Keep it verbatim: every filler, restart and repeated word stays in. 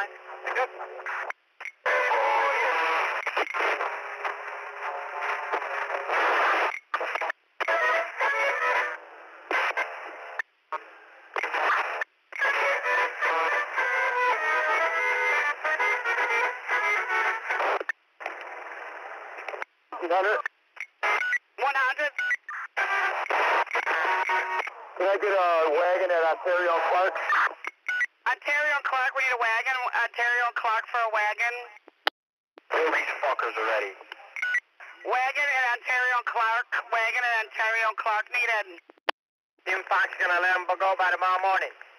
fine. Good. Gunner? one hundred. Can I get a wagon at Ontario and Clark? Ontario and Clark, we need a wagon. Ontario and Clark for a wagon. All these fuckers already. Wagon and Ontario and Clark. Wagon and Ontario and Clark needed. Jim Fox gonna let them go by tomorrow morning.